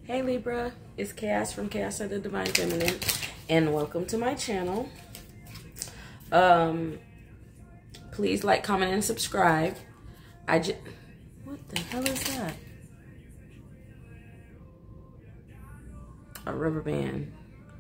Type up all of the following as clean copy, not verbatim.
Hey Libra, it's Chaos from Chaos of the Divine Feminine, and welcome to my channel. Please like, comment, and subscribe. What the hell is that? A rubber band.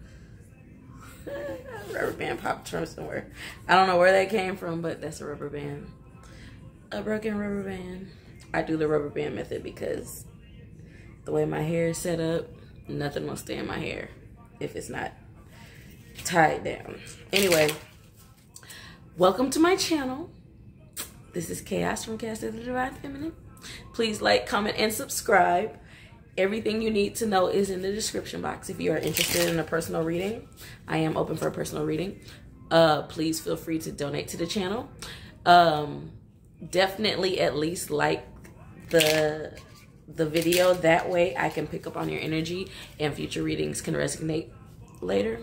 A rubber band popped from somewhere. I don't know where that came from, but that's a rubber band. A broken rubber band. I do the rubber band method because the way my hair is set up, nothing will stay in my hair if it's not tied down. Anyway, welcome to my channel. This is Chaos from Chaos of the Divine Feminine. Please like, comment, and subscribe. Everything you need to know is in the description box. If you are interested in a personal reading, I am open for a personal reading. Please feel free to donate to the channel. Definitely at least like the video. That way I can pick up on your energy and future readings can resonate later.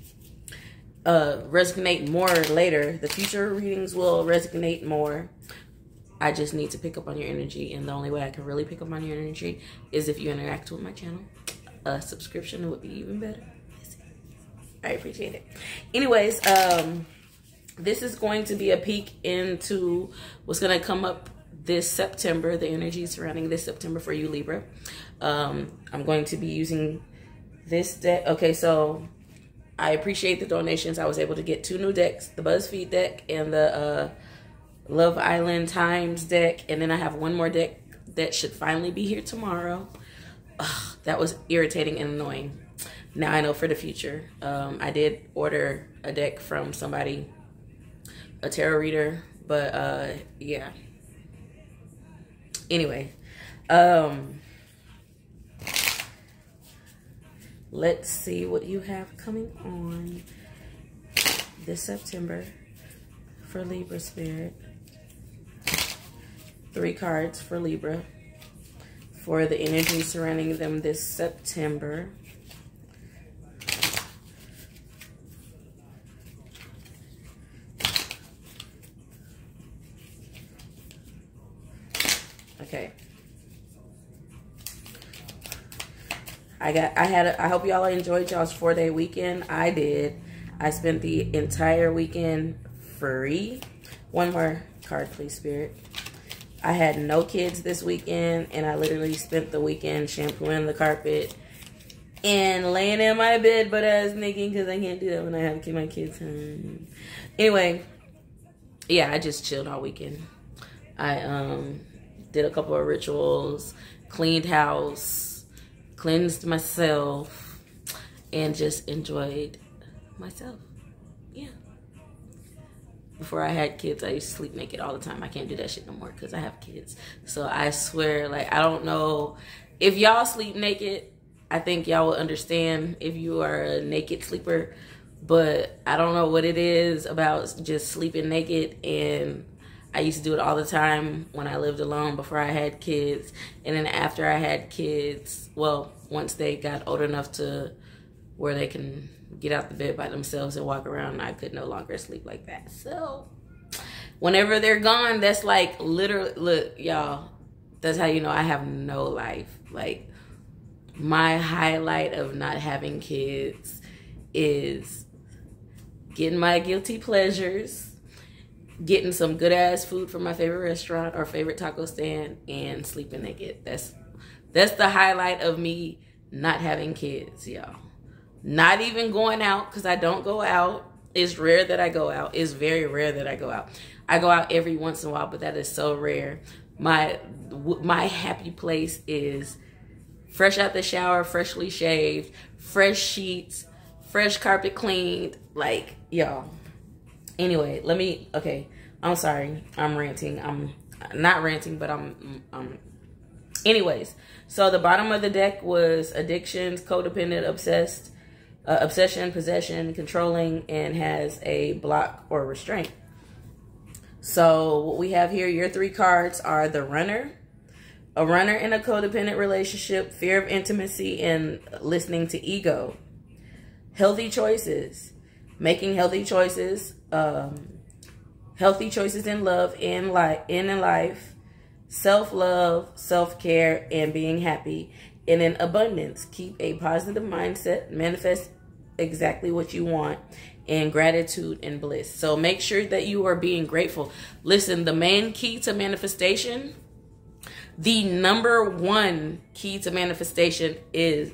Resonate more later. The future readings will resonate more. I just need to pick up on your energy, and the only way I can really pick up on your energy is if you interact with my channel. A subscription would be even better. I appreciate it. Anyways, this is going to be a peek into what's going to come up this September, the energy surrounding this September for you, Libra. I'm going to be using this deck. Okay, so I appreciate the donations. I was able to get 2 new decks, the BuzzFeed deck and the Love Island Times deck. And then I have one more deck that should finally be here tomorrow. Ugh, that was irritating and annoying. Now I know for the future. I did order a deck from somebody, a tarot reader, but yeah. Anyway, let's see what you have coming on this September for Libra Spirit. 3 cards for Libra for the energy surrounding them this September. Okay. I hope y'all enjoyed y'all's 4-day weekend. I did. I spent the entire weekend free. One more card, please, Spirit. I had no kids this weekend, and I literally spent the weekend shampooing the carpet and laying in my bed butt ass naked because I can't do that when I have to keep my kids home. Anyway, yeah, I just chilled all weekend. I did a couple of rituals, cleaned house, cleansed myself, and just enjoyed myself. Yeah. Before I had kids, I used to sleep naked all the time. I can't do that shit no more because I have kids. So I swear, like, I don't know. If y'all sleep naked, I think y'all will understand if you are a naked sleeper. But I don't know what it is about just sleeping naked. And I used to do it all the time when I lived alone before I had kids. And then after I had kids, well, once they got old enough to where they can get out the bed by themselves and walk around, I could no longer sleep like that. So whenever they're gone, that's like literally, look, y'all, that's how you know I have no life. Like, my highlight of not having kids is getting my guilty pleasures, getting some good ass food from my favorite restaurant or favorite taco stand, and sleeping naked. That's the highlight of me not having kids, y'all. Not even going out, because I don't go out. It's rare that I go out. It's very rare that I go out. I go out every once in a while, but that is so rare. My happy place is fresh out the shower, freshly shaved, fresh sheets, fresh carpet cleaned. Like, y'all. Anyway, okay, I'm sorry. I'm ranting. I'm not ranting, but anyways, so the bottom of the deck was addictions, codependent, obsessed, obsession, possession, controlling, and has a block or restraint. So what we have here, your 3 cards are the runner, a runner in a codependent relationship, fear of intimacy, and listening to ego. Healthy choices, making healthy choices, healthy choices in love and in life, self-love, self-care, and being happy. And in abundance, keep a positive mindset, manifest exactly what you want, and gratitude and bliss. So make sure that you are being grateful. Listen, the main key to manifestation, the number one key to manifestation is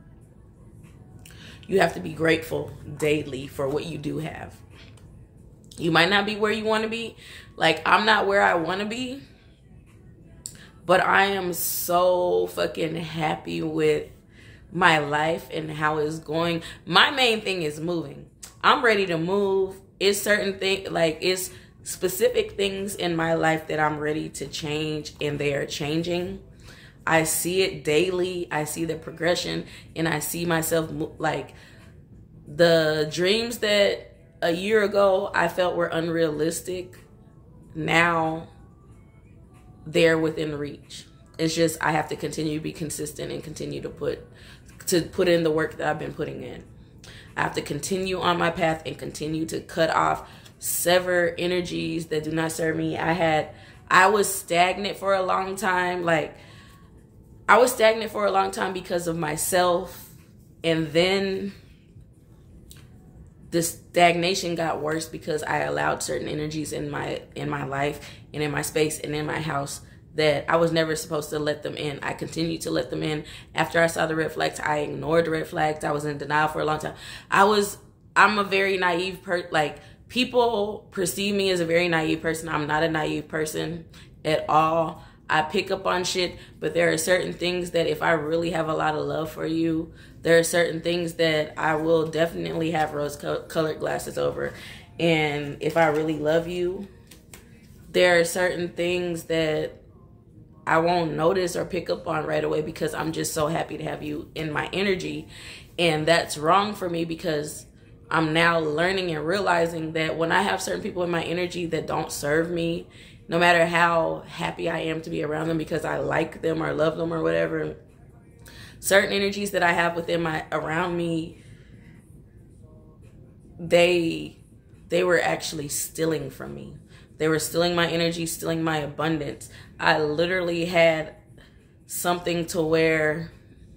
you have to be grateful daily for what you do have. You might not be where you want to be. Like, I'm not where I want to be, but I am so fucking happy with my life and how it's going. My main thing is moving. I'm ready to move. It's certain things, like it's specific things in my life that I'm ready to change, and they are changing. I see it daily. I see the progression, and I see myself like the dreams that a year ago I felt were unrealistic. Now they're within reach. It's just I have to continue to be consistent and continue to put in the work that I've been putting in. I have to continue on my path and continue to cut off, sever energies that do not serve me. I was stagnant for a long time. Like, I was stagnant for a long time because of myself. And then the stagnation got worse because I allowed certain energies in my life and in my space and in my house that I was never supposed to let them in. I continued to let them in. After I saw the red flags, I ignored the red flags. I was in denial for a long time. I'm a very naive person. Like, people perceive me as a very naive person. I'm not a naive person at all. I pick up on shit, but there are certain things that if I really have a lot of love for you, there are certain things that I will definitely have rose-colored glasses over. And if I really love you, there are certain things that I won't notice or pick up on right away because I'm just so happy to have you in my energy. And that's wrong for me because I'm now learning and realizing that when I have certain people in my energy that don't serve me, no matter how happy I am to be around them because I like them or love them or whatever, certain energies that I have around me, they were actually stealing from me. They were stealing my energy, stealing my abundance. I literally had something to where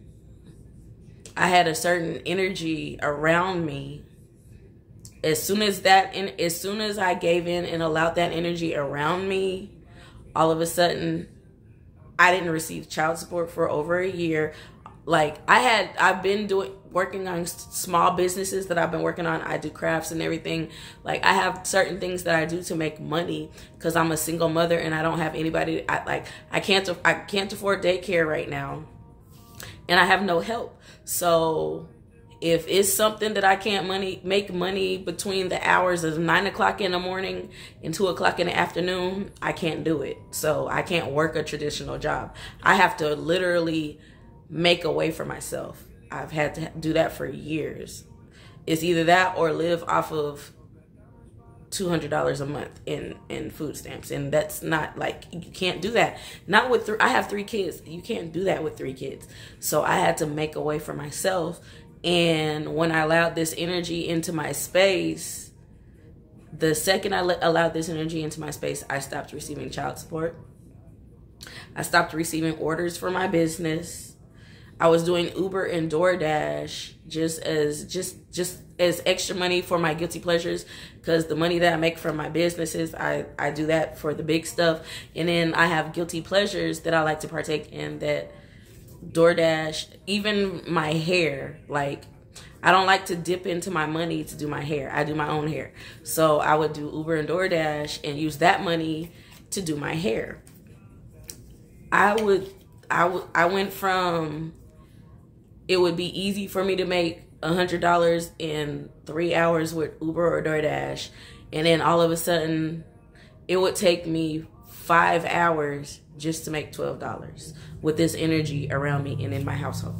I had a certain energy around me. As soon as I gave in and allowed that energy around me, all of a sudden, I didn't receive child support for over a year. Like, I've been working on small businesses that I've been working on. I do crafts and everything. Like, I have certain things that I do to make money because I'm a single mother and I don't have anybody. I can't afford daycare right now, and I have no help. So if it's something that I can't make money between the hours of 9 o'clock in the morning and 2 o'clock in the afternoon, I can't do it. So I can't work a traditional job. I have to literally make a way for myself. I've had to do that for years. It's either that or live off of $200 a month in food stamps, and that's not, like, you can't do that. Not with I have 3 kids. You can't do that with 3 kids. So I had to make a way for myself. And when I allowed this energy into my space, the second I allowed this energy into my space, I stopped receiving child support. I stopped receiving orders for my business. I was doing Uber and DoorDash just as extra money for my guilty pleasures, because the money that I make from my businesses, I do that for the big stuff. And then I have guilty pleasures that I like to partake in, that DoorDash, even my hair. Like, I don't like to dip into my money to do my hair. I do my own hair. So I would do Uber and DoorDash and use that money to do my hair. I went from, it would be easy for me to make $100 in 3 hours with Uber or DoorDash, and then all of a sudden it would take me 5 hours just to make $12 with this energy around me and in my household.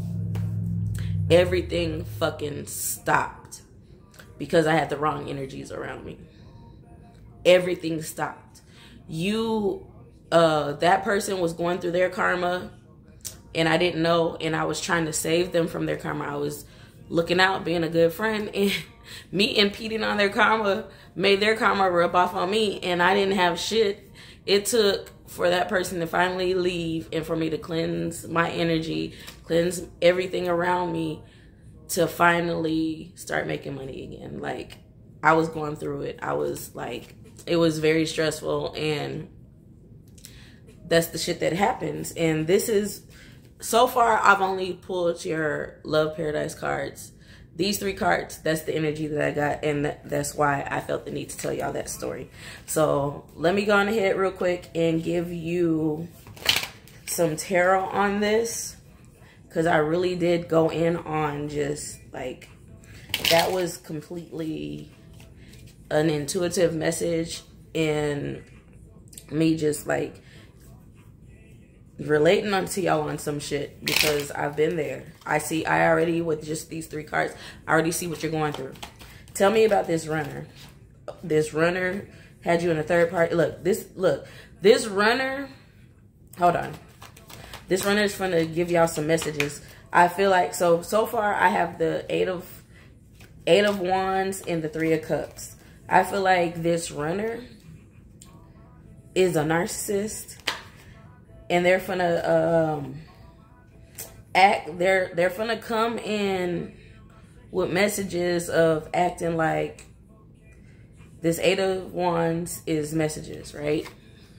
Everything fucking stopped because I had the wrong energies around me. Everything stopped. That person was going through their karma, and I didn't know, and I was trying to save them from their karma. I was looking out, being a good friend, and me impeding on their karma made their karma rub off on me, and I didn't have shit. It took for that person to finally leave and for me to cleanse my energy, cleanse everything around me to finally start making money again. Like, I was going through it. I was like, it was very stressful, and that's the shit that happens. And this is, so far, I've only pulled your Love Paradise cards. These 3 cards, that's the energy that I got, and that's why I felt the need to tell y'all that story. So let me go on ahead real quick and give you some tarot on this, because I really did go in on just like, that was completely an intuitive message, and me just like relating onto y'all on some shit, because I've been there. I already, with just these 3 cards, I already see what you're going through. Tell me about this runner. This runner had you in a third party. Look, this runner, hold on. This runner is going to give y'all some messages. I feel like, so far I have the 8 of Wands and the 3 of Cups. I feel like this runner is a narcissist, and they're gonna they're gonna come in with messages of acting like this 8 of Wands is messages, right?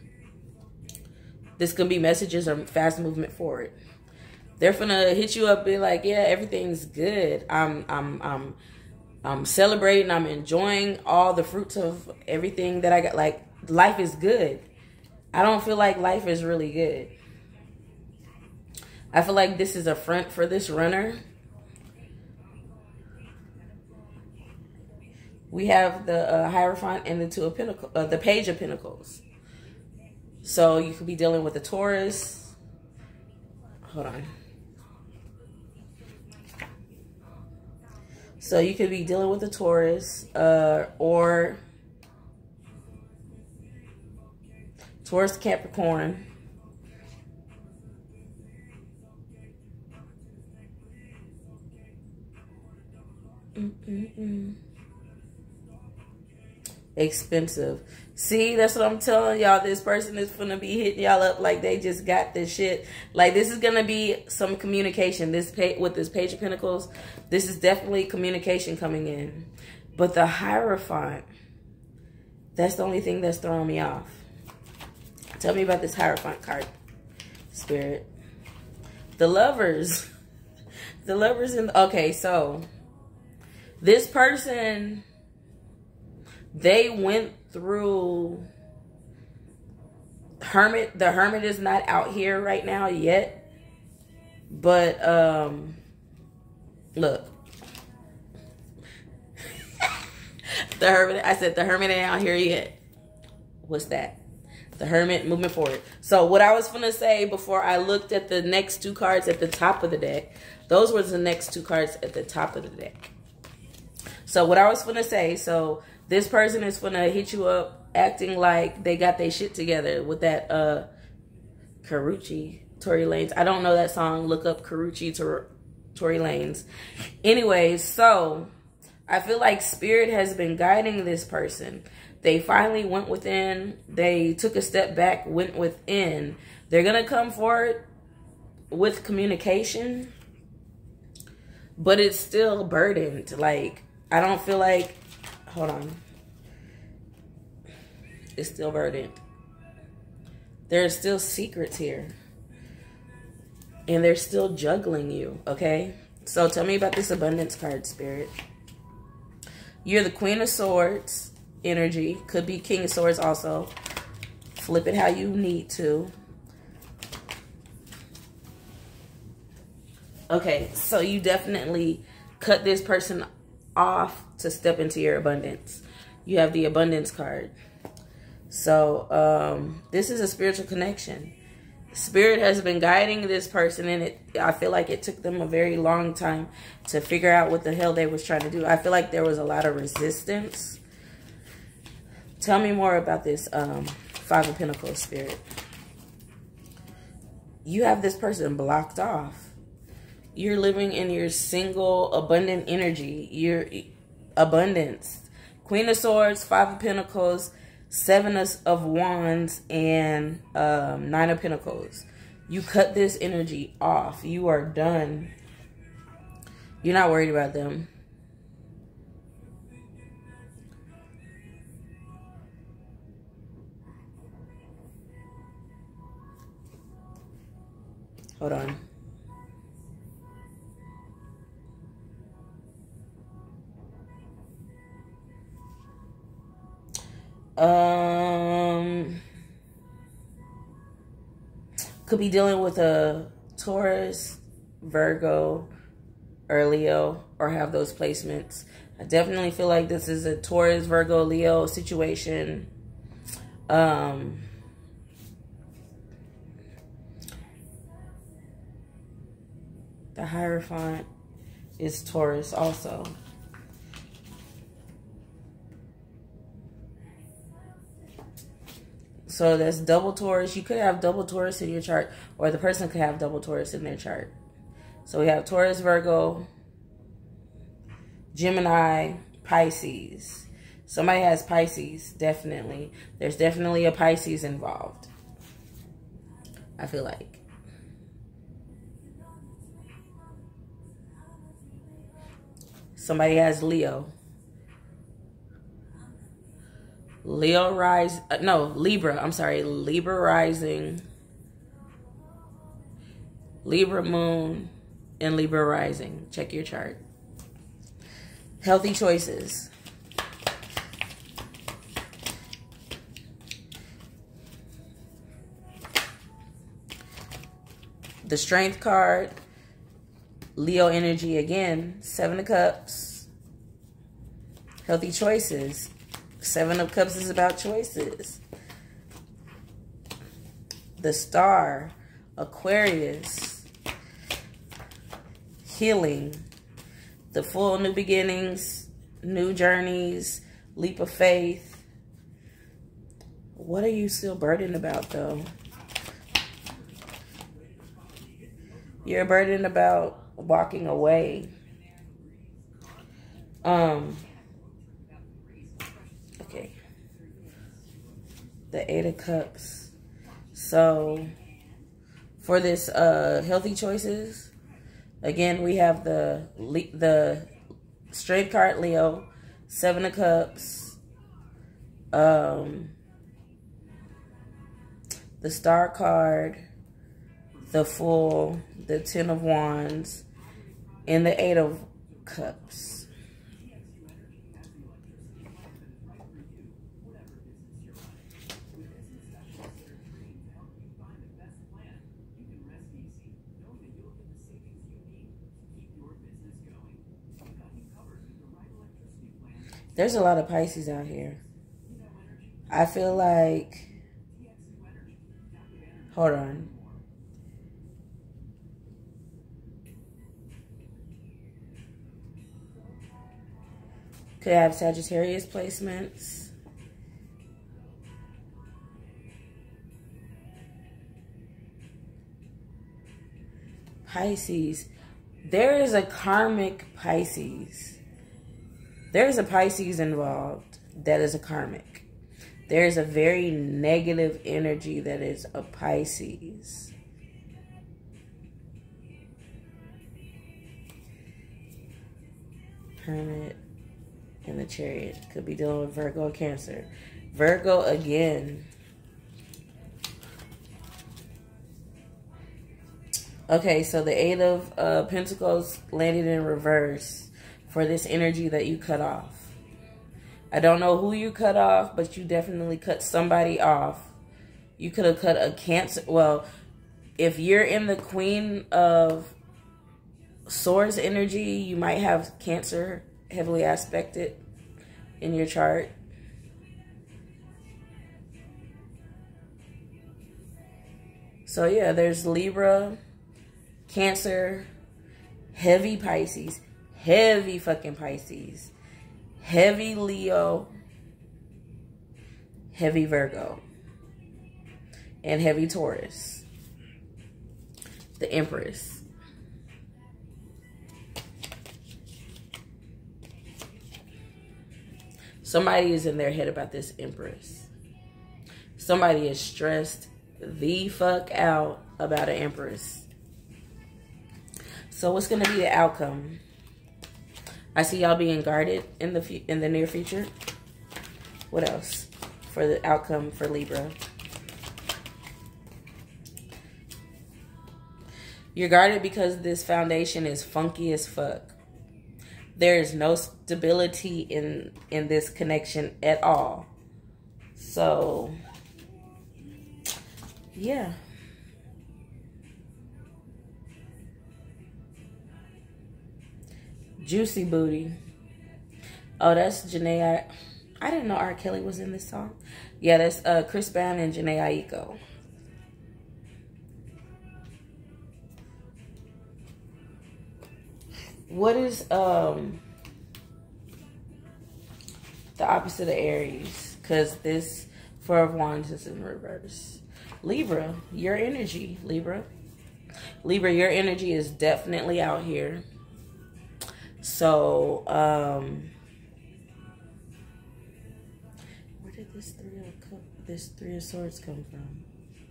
This can be messages or fast movement forward. They're gonna hit you up, be like, yeah, everything's good. I'm celebrating. I'm enjoying all the fruits of everything that I got. Like, life is good. I don't feel like life is really good. I feel like this is a front for this runner. We have the Hierophant and the 2 of Pentacles, the Page of Pentacles. So you could be dealing with a Taurus. Hold on. So you could be dealing with a Taurus, or Taurus, Capricorn. Expensive. See, that's what I'm telling y'all. This person is gonna be hitting y'all up like they just got this shit. Like, this is gonna be some communication. With this Page of Pentacles, this is definitely communication coming in. But the Hierophant, that's the only thing that's throwing me off. Tell me about this Hierophant card, Spirit. The Lovers. The Lovers in the, okay, so this person, they went through Hermit. The Hermit is not out here right now yet. But look. The Hermit, I said the Hermit ain't out here yet. What's that? The Hermit moving forward. So what I was gonna say before I looked at the next 2 cards at the top of the deck, those were the next 2 cards at the top of the deck. So what I was gonna say, so this person is gonna hit you up acting like they got their shit together with that Karrueche, Tory Lanez. I don't know that song. Look up Karrueche, Tory Lanez. Anyways, so I feel like Spirit has been guiding this person. They finally went within. They took a step back, went within. They're going to come forward with communication, but it's still burdened. Like, I don't feel like, hold on. It's still burdened. There's still secrets here. And they're still juggling you, okay? So tell me about this abundance card, Spirit. You're the Queen of Swords energy. Could be King of Swords also. Flip it how you need to. Okay, so you definitely cut this person off to step into your abundance. You have the abundance card. So this is a spiritual connection. Spirit has been guiding this person, and I feel like it took them a very long time to figure out what the hell they was trying to do. I feel like there was a lot of resistance. Tell me more about this 5 of Pentacles, Spirit. You have this person blocked off. You're living in your single, abundant energy. Your abundance. Queen of Swords, 5 of Pentacles, 7 of Wands, and 9 of Pentacles. You cut this energy off. You are done. You're not worried about them. Hold on. Could be dealing with a Taurus, Virgo, or Leo, or have those placements. I definitely feel like this is a Taurus, Virgo, Leo situation. The Hierophant is Taurus also. So that's double Taurus. You could have double Taurus in your chart, or the person could have double Taurus in their chart. So we have Taurus, Virgo, Gemini, Pisces. Somebody has Pisces, definitely. There's definitely a Pisces involved, I feel like. Somebody has Leo. Libra, I'm sorry, Libra rising, Libra moon, and Libra rising. Check your chart. Healthy choices. The Strength card, Leo energy again, 7 of Cups. Healthy choices. 7 of Cups is about choices. The Star, Aquarius, healing, the Full, new beginnings, new journeys, leap of faith. What are you still burdened about, though? You're burdened about walking away. Okay. The 8 of Cups. So, for this healthy choices, again, we have the Strength card, Leo, 7 of Cups, the Star card, the Full, the 10 of Wands, and the 8 of Cups. There's a lot of Pisces out here. I feel like, hold on. Could have Sagittarius placements. Pisces. There is a karmic Pisces. There's a Pisces involved that is a karmic. There's a very negative energy that is a Pisces. Hermit and the Chariot. Could be dealing with Virgo or Cancer. Virgo again. Okay, so the 8 of Pentacles landed in reverse for this energy that you cut off. I don't know who you cut off, but you definitely cut somebody off. You could have cut a Cancer. Well, if you're in the Queen of Swords energy, you might have Cancer heavily aspected in your chart. So yeah, there's Libra, Cancer, heavy Pisces, heavy fucking Pisces, heavy Leo, heavy Virgo, and heavy Taurus. The Empress. Somebody is in their head about this Empress. Somebody is stressed the fuck out about an Empress. So what's going to be the outcome? I see y'all being guarded in the near future. What else for the outcome for Libra? You're guarded because this foundation is funky as fuck. There is no stability in this connection at all. So, yeah. Juicy Booty. Oh, that's Janae. I didn't know R. Kelly was in this song. Yeah, that's Chris Brown and Janae Aiko. What is the opposite of Aries? Because this Four of Wands is in reverse. Libra, your energy, Libra. Libra, your energy is definitely out here. So, where did this Three of Swords come from?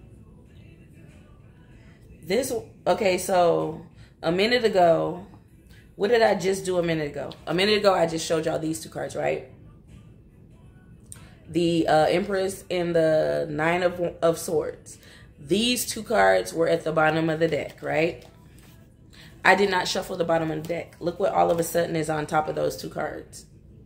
Okay, so a minute ago, what did I just do a minute ago? A minute ago, I just showed y'all these two cards, right? The Empress and the Nine of Swords. These two cards were at the bottom of the deck, right? I did not shuffle the bottom of the deck. Look what all of a sudden is on top of those two cards.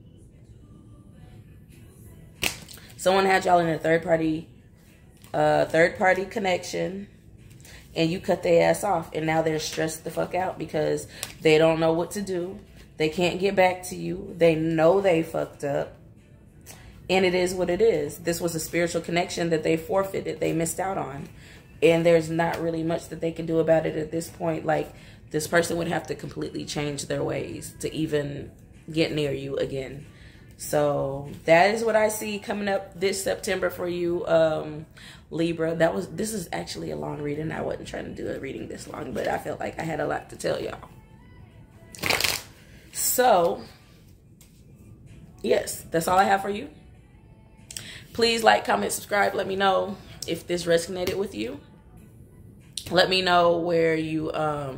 Someone had y'all in a third party connection, and you cut their ass off, and now they're stressed the fuck out because they don't know what to do. They can't get back to you. They know they fucked up. And it is what it is. This was a spiritual connection that they forfeited. They missed out on. And there's not really much that they can do about it at this point. Like, this person would have to completely change their ways to even get near you again. So that is what I see coming up this September for you, Libra. This is actually a long reading. I wasn't trying to do a reading this long, but I felt like I had a lot to tell y'all. So, yes, that's all I have for you. Please like, comment, subscribe. Let me know if this resonated with you. Let me know where you're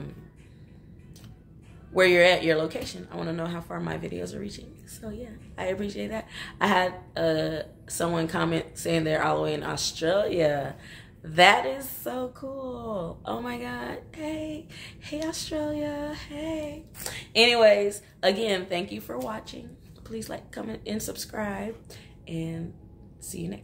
at, your location. I want to know how far my videos are reaching. So yeah, I appreciate that. I had someone comment saying they're all the way in Australia. That is so cool. Oh my God. Hey Australia. Hey. Anyways, again, thank you for watching. Please like, comment, and subscribe. And see you next time.